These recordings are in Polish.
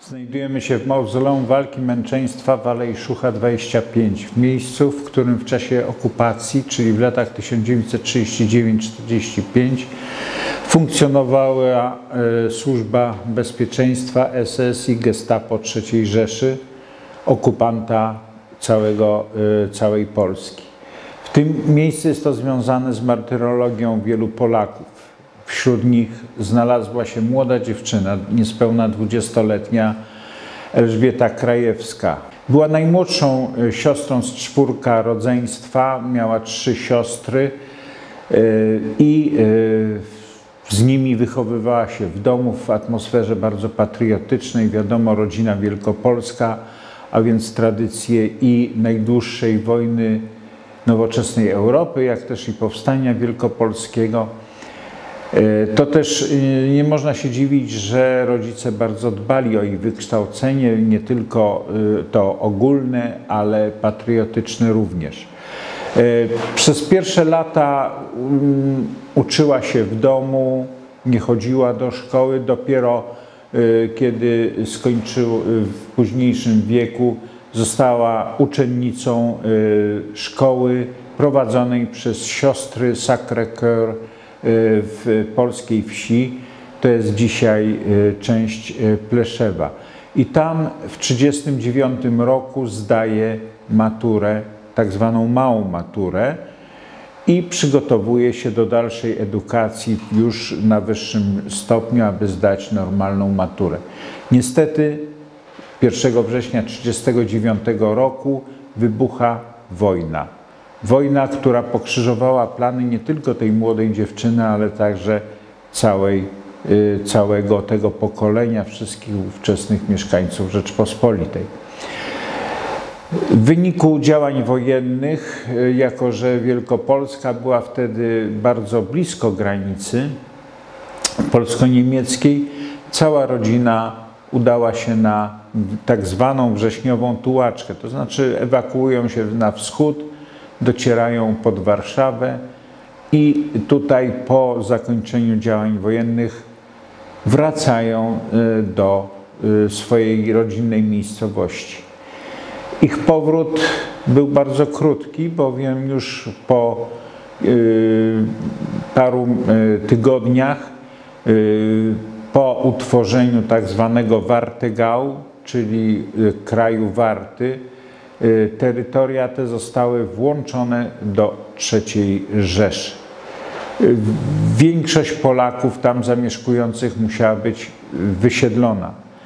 Znajdujemy się w Mauzoleum Walki Męczeństwa w Alei Szucha 25, w miejscu, w którym w czasie okupacji, czyli w latach 1939-1945 funkcjonowała Służba Bezpieczeństwa SS i Gestapo III Rzeszy, okupanta całej Polski. W tym miejscu jest to związane z martyrologią wielu Polaków. Wśród nich znalazła się młoda dziewczyna, niespełna 20-letnia Elżbieta Krajewska. Była najmłodszą siostrą z czwórka rodzeństwa, miała 3 siostry i z nimi wychowywała się w domu w atmosferze bardzo patriotycznej. Wiadomo, rodzina wielkopolska, a więc tradycje i najdłuższej wojny nowoczesnej Europy, jak też i powstania wielkopolskiego. To też nie można się dziwić, że rodzice bardzo dbali o ich wykształcenie, nie tylko to ogólne, ale patriotyczne również. Przez pierwsze lata uczyła się w domu, nie chodziła do szkoły, dopiero kiedy skończył w późniejszym wieku, została uczennicą szkoły prowadzonej przez siostry Sacré-Cœur w polskiej wsi. To jest dzisiaj część Pleszewa. I tam w 1939 roku zdaje maturę, tak zwaną małą maturę, i przygotowuje się do dalszej edukacji już na wyższym stopniu, aby zdać normalną maturę. Niestety 1 września 1939 roku wybucha wojna. Wojna, która pokrzyżowała plany nie tylko tej młodej dziewczyny, ale także całego tego pokolenia, wszystkich ówczesnych mieszkańców Rzeczpospolitej. W wyniku działań wojennych, jako że Wielkopolska była wtedy bardzo blisko granicy polsko-niemieckiej, cała rodzina udała się na tak zwaną wrześniową tułaczkę, to znaczy ewakuują się na wschód, docierają pod Warszawę i tutaj po zakończeniu działań wojennych wracają do swojej rodzinnej miejscowości. Ich powrót był bardzo krótki, bowiem już po paru tygodniach po utworzeniu tak zwanego Wartegau, czyli kraju Warty, terytoria te zostały włączone do III Rzeszy. Większość Polaków tam zamieszkujących musiała być wysiedlona.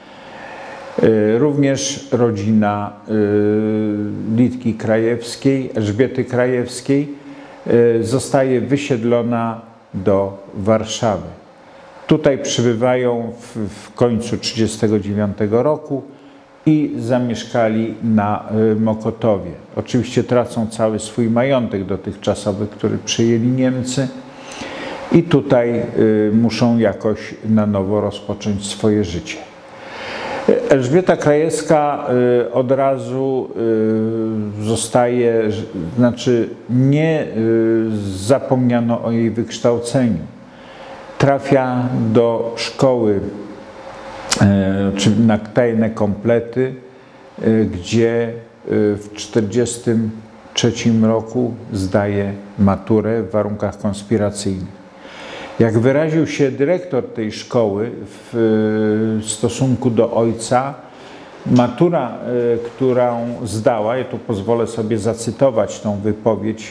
Również rodzina Litki Krajewskiej, Elżbiety Krajewskiej, zostaje wysiedlona do Warszawy. Tutaj przybywają w końcu 1939 roku i zamieszkali na Mokotowie. Oczywiście tracą cały swój majątek dotychczasowy, który przejęli Niemcy, i tutaj muszą jakoś na nowo rozpocząć swoje życie. Elżbieta Krajewska od razu zostaje, znaczy nie zapomniano o jej wykształceniu. Trafia do szkoły, czy na tajne komplety, gdzie w 1943 roku zdaje maturę w warunkach konspiracyjnych. Jak wyraził się dyrektor tej szkoły w stosunku do ojca, matura, którą zdała, ja tu pozwolę sobie zacytować tą wypowiedź,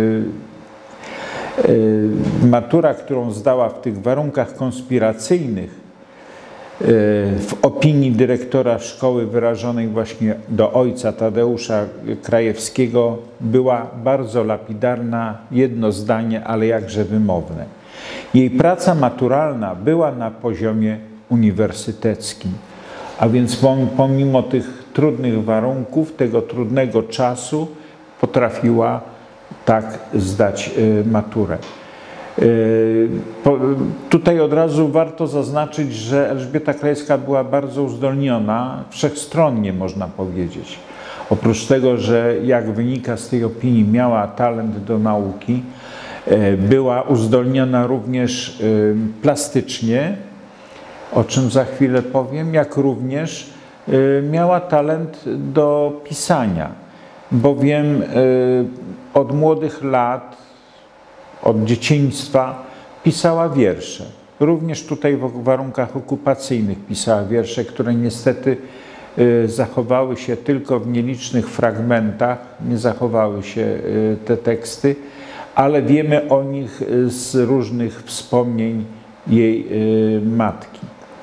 matura, którą zdała w tych warunkach konspiracyjnych, w opinii dyrektora szkoły wyrażonej właśnie do ojca Tadeusza Krajewskiego, była bardzo lapidarna, jedno zdanie, ale jakże wymowne. Jej praca maturalna była na poziomie uniwersyteckim, a więc pomimo tych trudnych warunków, tego trudnego czasu, potrafiła tak zdać maturę. Tutaj od razu warto zaznaczyć, że Elżbieta Krajewska była bardzo uzdolniona, wszechstronnie można powiedzieć. Oprócz tego, że jak wynika z tej opinii, miała talent do nauki, była uzdolniona również plastycznie o czym za chwilę powiem, jak również miała talent do pisania, bowiem od młodych lat, od dzieciństwa pisała wiersze. Również tutaj w warunkach okupacyjnych pisała wiersze, które niestety zachowały się tylko w nielicznych fragmentach, nie zachowały się te teksty, ale wiemy o nich z różnych wspomnień jej matki.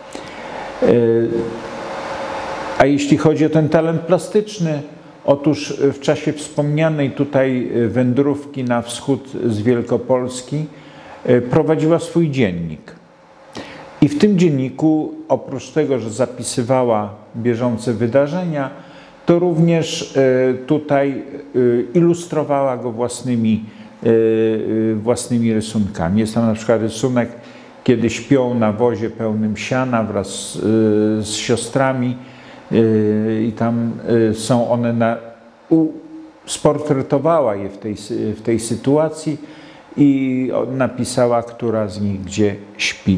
A jeśli chodzi o ten talent plastyczny, otóż w czasie wspomnianej tutaj wędrówki na wschód z Wielkopolski prowadziła swój dziennik. I w tym dzienniku, oprócz tego, że zapisywała bieżące wydarzenia, to również tutaj ilustrowała go własnymi rysunkami. Jest tam na przykład rysunek, kiedy śpią na wozie pełnym siana wraz z siostrami i tam są one, sportretowała je w tej sytuacji i napisała, która z nich gdzie śpi.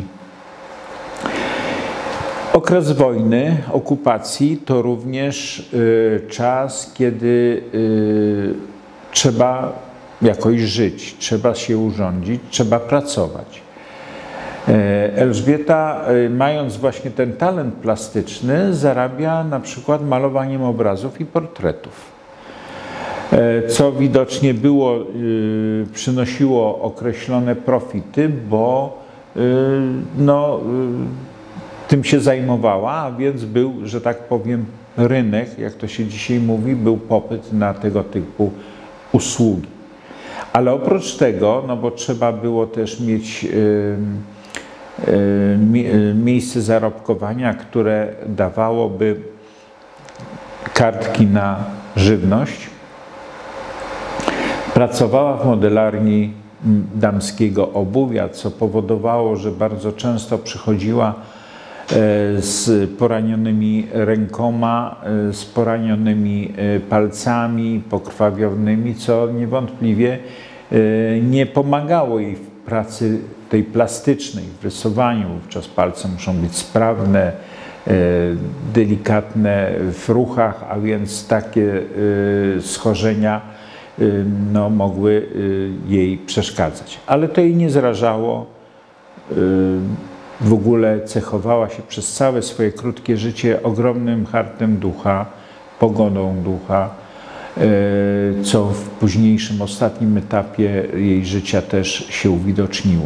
Okres wojny, okupacji to również czas, kiedy trzeba jakoś żyć, trzeba się urządzić, trzeba pracować. Elżbieta, mając właśnie ten talent plastyczny, zarabia na przykład malowaniem obrazów i portretów, co widocznie przynosiło określone profity, bo tym się zajmowała, a więc był, że tak powiem, rynek, jak to się dzisiaj mówi, był popyt na tego typu usługi. Ale oprócz tego, bo trzeba było też mieć miejsce zarobkowania, które dawałoby kartki na żywność, pracowała w modelarni damskiego obuwia, co powodowało, że bardzo często przychodziła z poranionymi rękoma, z poranionymi palcami, pokrwawionymi, co niewątpliwie nie pomagało jej w pracy tej plastycznej, w rysowaniu. Wówczas palce muszą być sprawne, delikatne w ruchach, a więc takie schorzenia mogły jej przeszkadzać. Ale to jej nie zrażało. W ogóle cechowała się przez całe swoje krótkie życie ogromnym hartem ducha, pogodą ducha, co w późniejszym, ostatnim etapie jej życia też się uwidoczniło.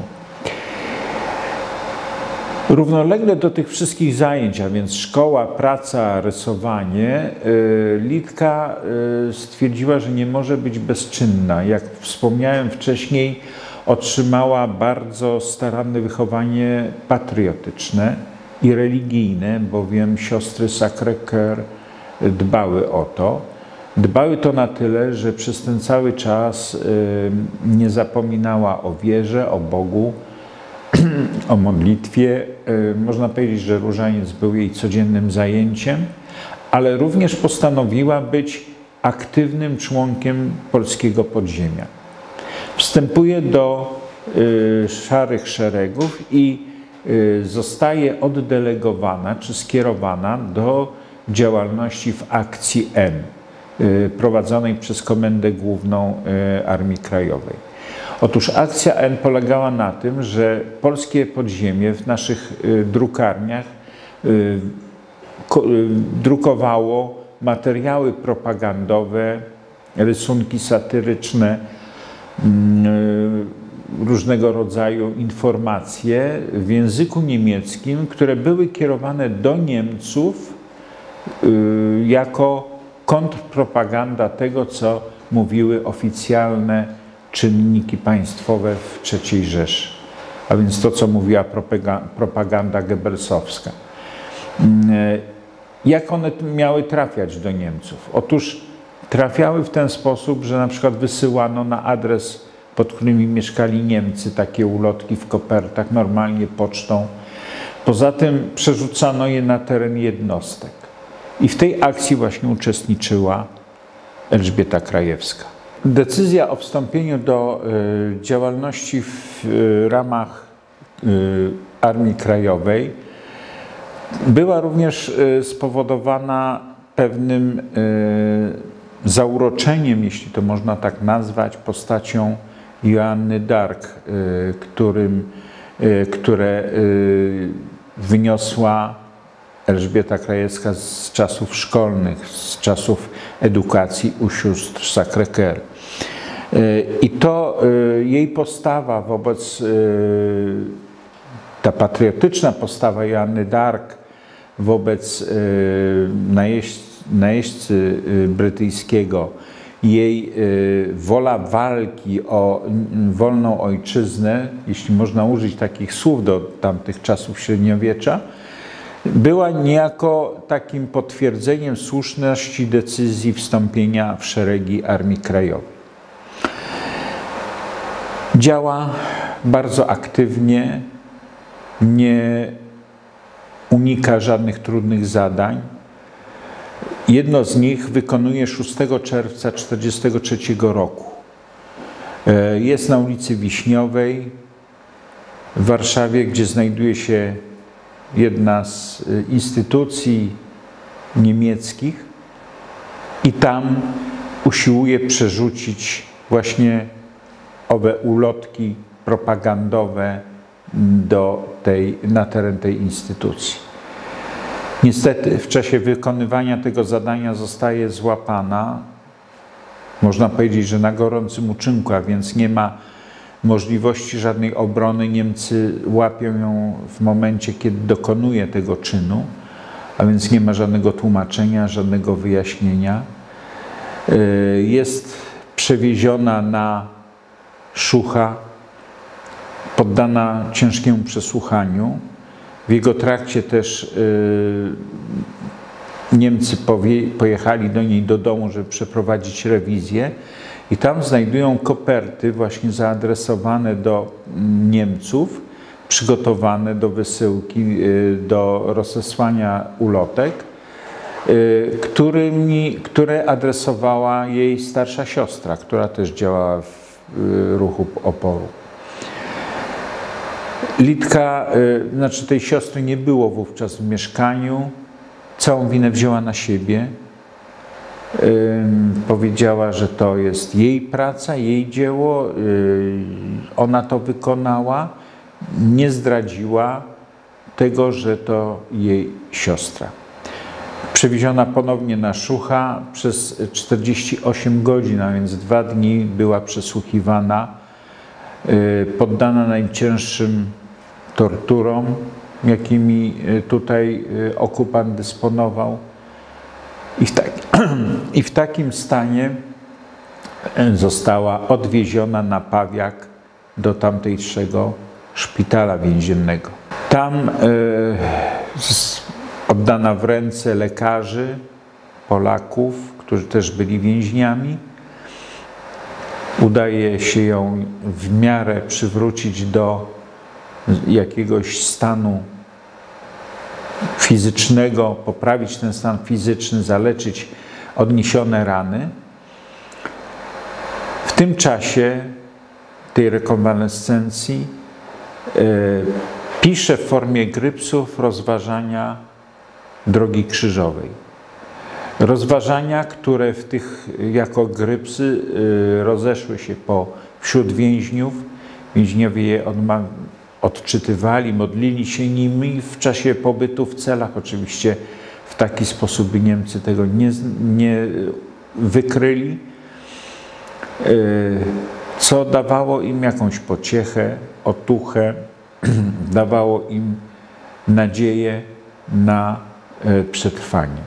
Równolegle do tych wszystkich zajęć, a więc szkoła, praca, rysowanie, Litka stwierdziła, że nie może być bezczynna. Jak wspomniałem wcześniej, otrzymała bardzo staranne wychowanie patriotyczne i religijne, bowiem siostry Sacré-Cœur dbały o to. Dbały to na tyle, że przez ten cały czas nie zapominała o wierze, o Bogu, o modlitwie. Można powiedzieć, że różaniec był jej codziennym zajęciem, ale również postanowiła być aktywnym członkiem polskiego podziemia. Wstępuje do szarych szeregów i zostaje oddelegowana czy skierowana do działalności w akcji N, prowadzonej przez Komendę Główną Armii Krajowej. Otóż akcja N polegała na tym, że polskie podziemie w naszych drukarniach drukowało materiały propagandowe, rysunki satyryczne, różnego rodzaju informacje w języku niemieckim, które były kierowane do Niemców jako kontrpropaganda tego, co mówiły oficjalne czynniki państwowe w III Rzeszy, a więc to, co mówiła propaganda goebbelsowska. Jak one miały trafiać do Niemców? Otóż trafiały w ten sposób, że na przykład wysyłano na adres, pod którymi mieszkali Niemcy, takie ulotki w kopertach, normalnie pocztą. Poza tym przerzucano je na teren jednostek. I w tej akcji właśnie uczestniczyła Elżbieta Krajewska. Decyzja o wstąpieniu do działalności w ramach Armii Krajowej była również spowodowana pewnym zauroczeniem, jeśli to można tak nazwać, postacią Joanny d'Arc, które wyniosła Elżbieta Krajewska z czasów szkolnych, z czasów edukacji u sióstr Sacré-Cœur. I to jej postawa wobec, ta patriotyczna postawa Joanny d'Arc wobec najeźdźcy brytyjskiego, jej wola walki o wolną ojczyznę, jeśli można użyć takich słów do tamtych czasów średniowiecza, była niejako takim potwierdzeniem słuszności decyzji wstąpienia w szeregi Armii Krajowej. Działa bardzo aktywnie, nie unika żadnych trudnych zadań. Jedno z nich wykonuje 6 czerwca 1943 roku. Jest na ulicy Wiśniowej w Warszawie, gdzie znajduje się jedna z instytucji niemieckich i tam usiłuje przerzucić właśnie owe ulotki propagandowe na teren tej instytucji. Niestety w czasie wykonywania tego zadania zostaje złapana, można powiedzieć, że na gorącym uczynku, a więc nie ma możliwości żadnej obrony. Niemcy łapią ją w momencie, kiedy dokonuje tego czynu, a więc nie ma żadnego tłumaczenia, żadnego wyjaśnienia. Jest przewieziona na Szucha, poddana ciężkiemu przesłuchaniu. W jego trakcie też Niemcy pojechali do niej do domu, żeby przeprowadzić rewizję i tam znajdują koperty właśnie zaadresowane do Niemców, przygotowane do wysyłki, do rozesłania ulotek, które adresowała jej starsza siostra, która też działała w ruchu oporu. Litka, znaczy tej siostry nie było wówczas w mieszkaniu, całą winę wzięła na siebie. Powiedziała, że to jest jej praca, jej dzieło, ona to wykonała, nie zdradziła tego, że to jej siostra. Przewieziona ponownie na Szucha, przez 48 godzin, a więc 2 dni była przesłuchiwana, poddana najcięższym torturom, jakimi tutaj okupant dysponował. I w takim stanie została odwieziona na Pawiak do tamtejszego szpitala więziennego. Tam oddana w ręce lekarzy, Polaków, którzy też byli więźniami. Udaje się ją w miarę przywrócić do jakiegoś stanu fizycznego, poprawić ten stan fizyczny, zaleczyć odniesione rany. W tym czasie tej rekonwalescencji pisze w formie grypsów rozważania Drogi Krzyżowej. Rozważania, które jako grypsy rozeszły się wśród więźniów. Więźniowie je odczytywali, modlili się nimi w czasie pobytu w celach. Oczywiście w taki sposób by Niemcy tego nie wykryli, co dawało im jakąś pociechę, otuchę, dawało im nadzieję na przetrwanie.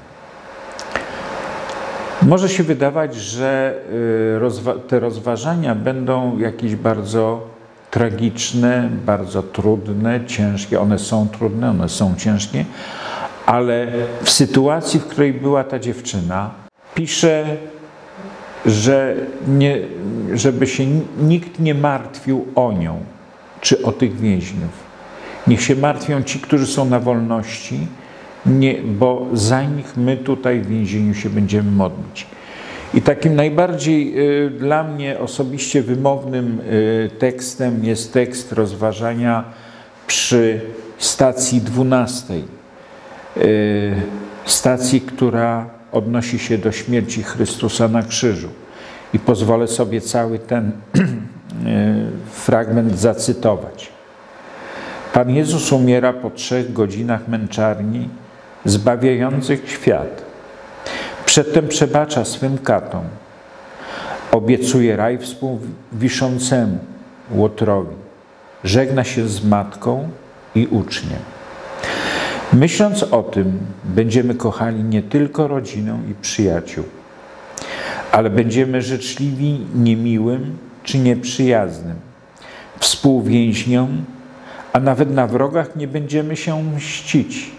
Może się wydawać, że te rozważania będą jakieś bardzo tragiczne, bardzo trudne, ciężkie. One są trudne, one są ciężkie, ale w sytuacji, w której była ta dziewczyna, pisze, że żeby się nikt nie martwił o nią, czy o tych więźniów. Niech się martwią ci, którzy są na wolności, bo za nich my tutaj w więzieniu się będziemy modlić. I takim najbardziej dla mnie osobiście wymownym tekstem jest tekst rozważania przy stacji 12. stacji, która odnosi się do śmierci Chrystusa na krzyżu. I pozwolę sobie cały ten fragment zacytować. Pan Jezus umiera po 3 godzinach męczarni zbawiających świat. Przedtem przebacza swym katom. Obiecuje raj współwiszącemu Łotrowi. Żegna się z matką i uczniem. Myśląc o tym, będziemy kochali nie tylko rodzinę i przyjaciół, ale będziemy życzliwi niemiłym czy nieprzyjaznym, współwięźniom, a nawet na wrogach nie będziemy się mścić.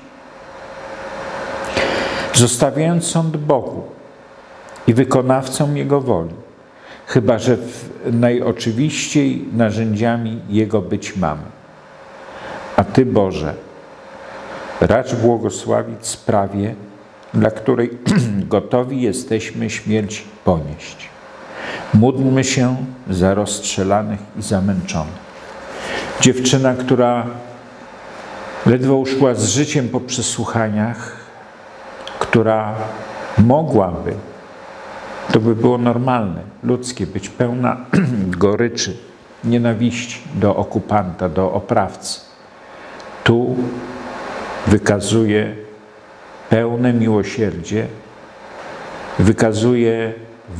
Zostawiając sąd Bogu i wykonawcom Jego woli, chyba że najoczywiściej narzędziami Jego być mamy. A Ty, Boże, racz błogosławić sprawie, dla której gotowi jesteśmy śmierć ponieść. Módlmy się za rozstrzelanych i zamęczonych. Dziewczyna, która ledwo uszła z życiem po przesłuchaniach, która mogłaby, to by było normalne, ludzkie, być pełna goryczy, nienawiści do okupanta, do oprawcy. Tu wykazuje pełne miłosierdzie, wykazuje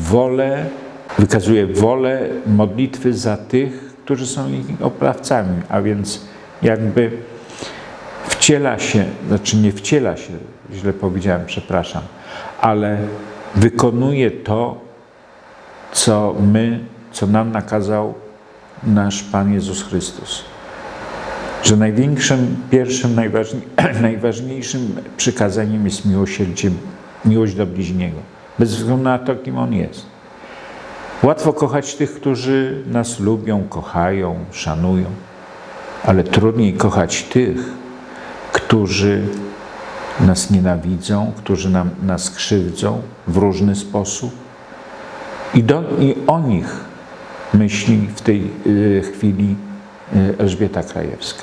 wolę modlitwy za tych, którzy są ich oprawcami, a więc jakby wciela się, znaczy nie wciela się, źle powiedziałem, przepraszam, ale wykonuje to, co nam nakazał nasz Pan Jezus Chrystus. Że największym, pierwszym, najważniejszym przykazaniem jest miłosierdzie, miłość do bliźniego, bez względu na to, kim on jest. Łatwo kochać tych, którzy nas lubią, kochają, szanują, ale trudniej kochać tych, którzy nas nienawidzą, którzy nas krzywdzą w różny sposób. I o nich myśli w tej chwili Elżbieta Krajewska.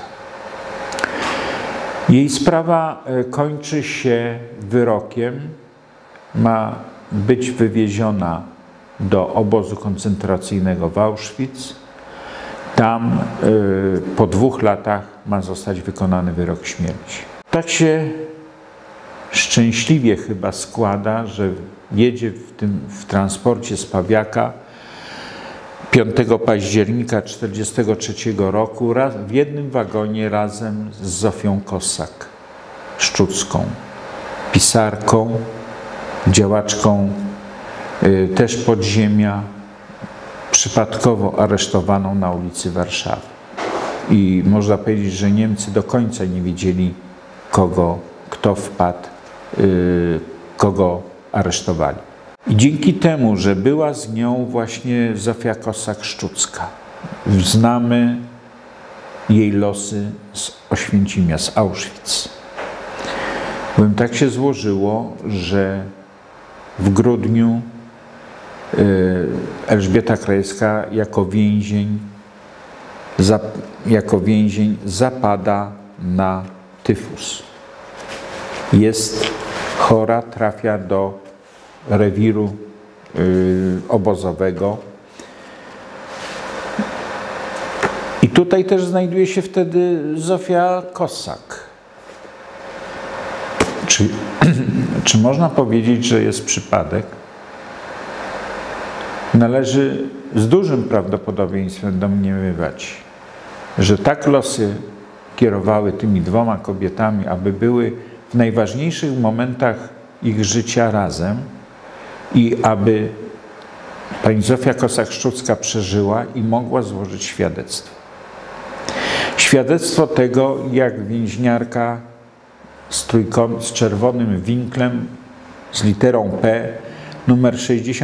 Jej sprawa kończy się wyrokiem. Ma być wywieziona do obozu koncentracyjnego w Auschwitz. Tam po 2 latach ma zostać wykonany wyrok śmierci. Tak się szczęśliwie chyba składa, że jedzie w transporcie z Pawiaka 5 października 1943 roku w jednym wagonie razem z Zofią Kossak-Szczucką, pisarką, działaczką też podziemia, przypadkowo aresztowaną na ulicy Warszawy. I można powiedzieć, że Niemcy do końca nie wiedzieli, kto wpadł, kogo aresztowali. I dzięki temu, że była z nią właśnie Zofia Kossak-Szczucka, znamy jej losy z Oświęcimia, z Auschwitz. Bowiem tak się złożyło, że w grudniu Elżbieta Krajewska jako więzień zapada na tyfus. Jest chora, trafia do rewiru obozowego. I tutaj też znajduje się wtedy Zofia Kossak. Czy można powiedzieć, że jest przypadek? Należy z dużym prawdopodobieństwem domniemywać, że tak losy kierowały tymi 2 kobietami, aby były w najważniejszych momentach ich życia razem i aby pani Zofia Kossak-Szczucka przeżyła i mogła złożyć świadectwo. Świadectwo tego, jak więźniarka z czerwonym winklem, z literą P, numer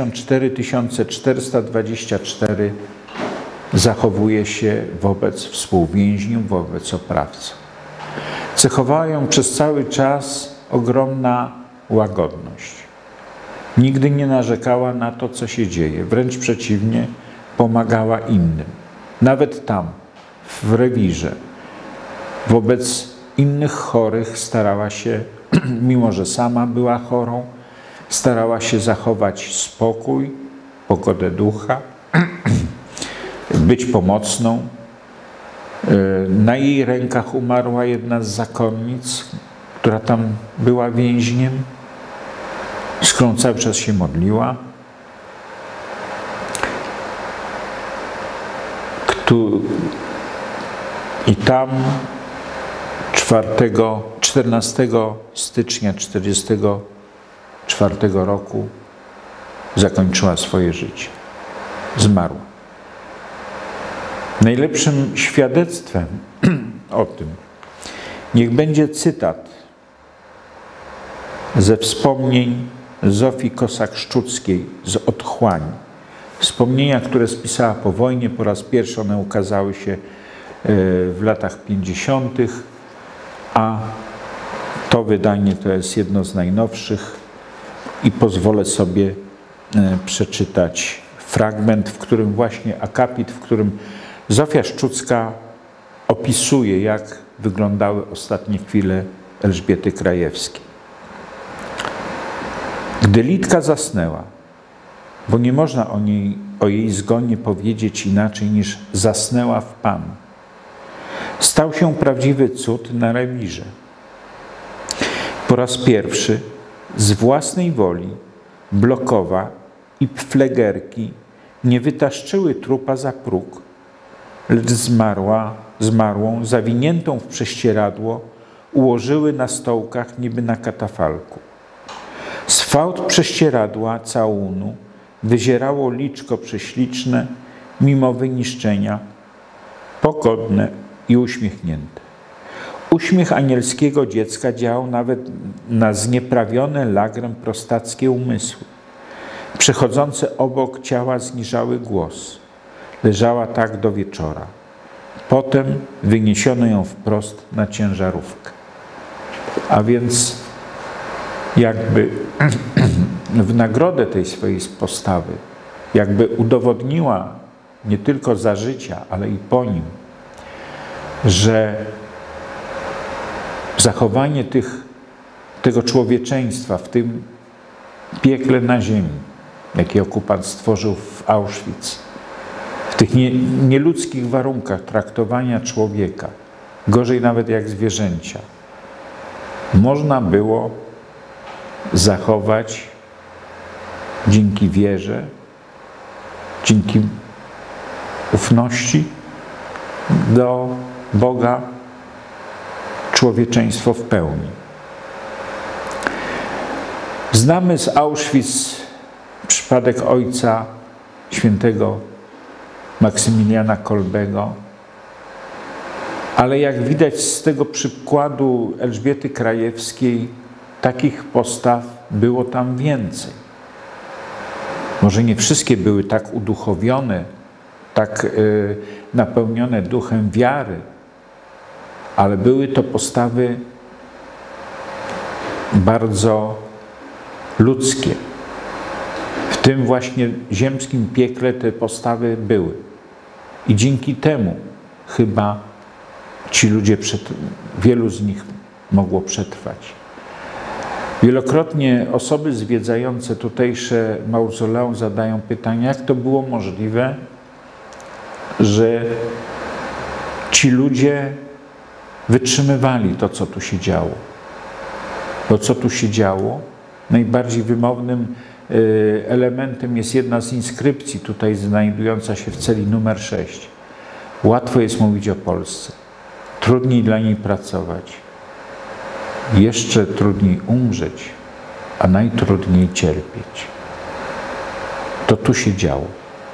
64424 zachowuje się wobec współwięźniów, wobec oprawców. Cechowała ją przez cały czas ogromna łagodność. Nigdy nie narzekała na to, co się dzieje. Wręcz przeciwnie, pomagała innym. Nawet tam, w rewirze, wobec innych chorych starała się mimo że sama była chorą, starała się zachować spokój, pogodę ducha, być pomocną. Na jej rękach umarła jedna z zakonnic, która tam była więźniem, z którą cały czas się modliła. I tam 14 stycznia 1944 roku zakończyła swoje życie. Zmarła. Najlepszym świadectwem o tym niech będzie cytat ze wspomnień Zofii Kosak-Szczuckiej z Otchłani. Wspomnienia, które spisała po wojnie, po raz pierwszy one ukazały się w latach 50., a to wydanie to jest jedno z najnowszych i pozwolę sobie przeczytać fragment, w którym właśnie akapit, w którym Zofia Szczucka opisuje, jak wyglądały ostatnie chwile Elżbiety Krajewskiej. Gdy Litka zasnęła, bo nie można o jej zgonie powiedzieć inaczej niż zasnęła w Panu, stał się prawdziwy cud na rewirze. Po raz pierwszy z własnej woli Blokowa i Pflegerki nie wytaszczyły trupa za próg, lecz zmarłą, zawiniętą w prześcieradło, ułożyły na stołkach niby na katafalku. Z fałd prześcieradła całunu wyzierało liczko prześliczne, mimo wyniszczenia, pogodne i uśmiechnięte. Uśmiech anielskiego dziecka działał nawet na znieprawione lagrem prostackie umysły. Przechodzące obok ciała zniżały głos. Leżała tak do wieczora. Potem wyniesiono ją wprost na ciężarówkę. A więc jakby w nagrodę tej swojej postawy, jakby udowodniła nie tylko za życia, ale i po nim, że zachowanie tego człowieczeństwa w tym piekle na ziemi, jakie okupant stworzył w Auschwitz, w tych nieludzkich warunkach traktowania człowieka, gorzej nawet jak zwierzęcia, można było zachować dzięki wierze, dzięki ufności do Boga, człowieczeństwo w pełni. Znamy z Auschwitz przypadek ojca świętego Maksymiliana Kolbego, ale jak widać z tego przykładu Elżbiety Krajewskiej, takich postaw było tam więcej. Może nie wszystkie były tak uduchowione, tak napełnione duchem wiary, ale były to postawy bardzo ludzkie. W tym właśnie ziemskim piekle te postawy były. I dzięki temu chyba ci ludzie, wielu z nich mogło przetrwać. Wielokrotnie osoby zwiedzające tutejsze mauzoleum zadają pytanie, jak to było możliwe, że ci ludzie wytrzymywali to, co tu się działo. To, co tu się działo, najbardziej wymownym elementem jest jedna z inskrypcji tutaj znajdująca się w celi numer 6. Łatwo jest mówić o Polsce, trudniej dla niej pracować, jeszcze trudniej umrzeć, a najtrudniej cierpieć. To tu się działo.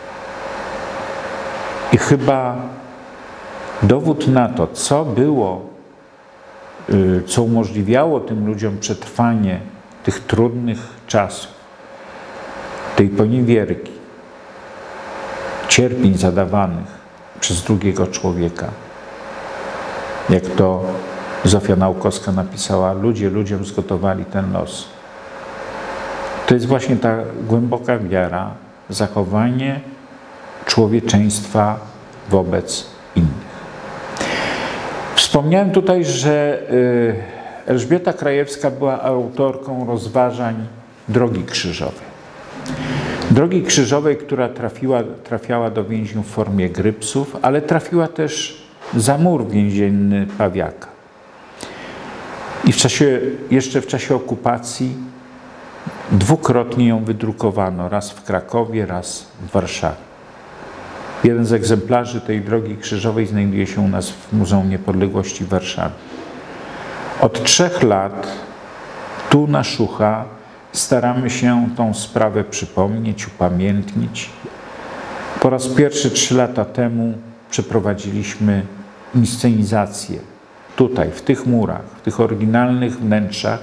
I chyba dowód na to, co było, co umożliwiało tym ludziom przetrwanie tych trudnych czasów, tej poniewierki, cierpień zadawanych przez drugiego człowieka. Jak to Zofia Naukowska napisała, ludzie ludziom zgotowali ten los. To jest właśnie ta głęboka wiara, zachowanie człowieczeństwa wobec innych. Wspomniałem tutaj, że Elżbieta Krajewska była autorką rozważań Drogi Krzyżowej. Drogi Krzyżowej, która trafiała do więźniów w formie grypsów, ale trafiła też za mur więzienny Pawiaka. I jeszcze w czasie okupacji dwukrotnie ją wydrukowano, raz w Krakowie, raz w Warszawie. Jeden z egzemplarzy tej Drogi Krzyżowej znajduje się u nas w Muzeum Niepodległości w Warszawie. Od 3 lat tu na Szucha staramy się tą sprawę przypomnieć, upamiętnić. Po raz pierwszy 3 lata temu przeprowadziliśmy inscenizację tutaj, w tych murach, w tych oryginalnych wnętrzach,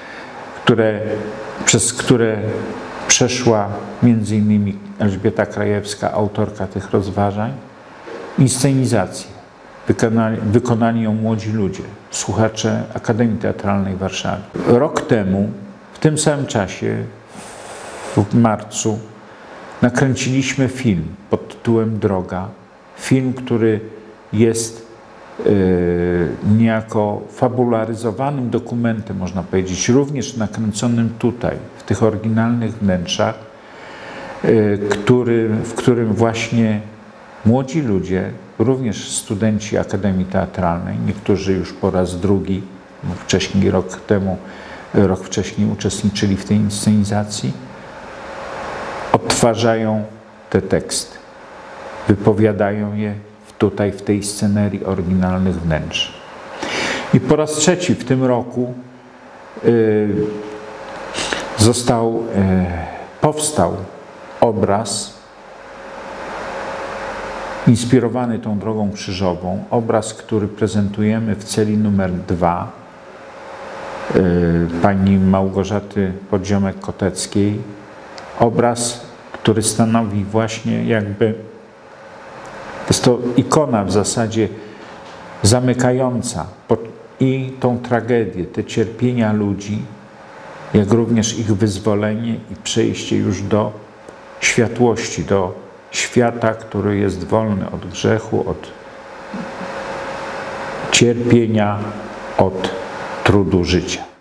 przez które przeszła między innymi Elżbieta Krajewska, autorka tych rozważań. Inscenizację. Wykonali ją młodzi ludzie, słuchacze Akademii Teatralnej w Warszawie. Rok temu, w tym samym czasie, w marcu, nakręciliśmy film pod tytułem Droga. Film, który jest niejako fabularyzowanym dokumentem, można powiedzieć, również nakręconym tutaj, w tych oryginalnych wnętrzach, w którym właśnie młodzi ludzie, również studenci Akademii Teatralnej, niektórzy już po raz drugi, bo wcześniej rok wcześniej uczestniczyli w tej inscenizacji, odtwarzają te teksty, wypowiadają je tutaj w tej scenerii oryginalnych wnętrz. I po raz trzeci w tym roku powstał obraz inspirowany tą Drogą Krzyżową, obraz, który prezentujemy w celi numer 2 pani Małgorzaty Podziomek-Koteckiej. Obraz, który stanowi właśnie jakby, jest to ikona w zasadzie zamykająca i tą tragedię, te cierpienia ludzi, jak również ich wyzwolenie i przejście już do światłości, do świata, który jest wolny od grzechu, od cierpienia, od trudu życia.